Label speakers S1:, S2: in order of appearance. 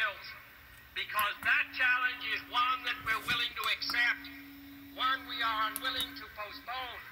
S1: ourselves, because that challenge is one that we're willing to accept, one we are unwilling to postpone.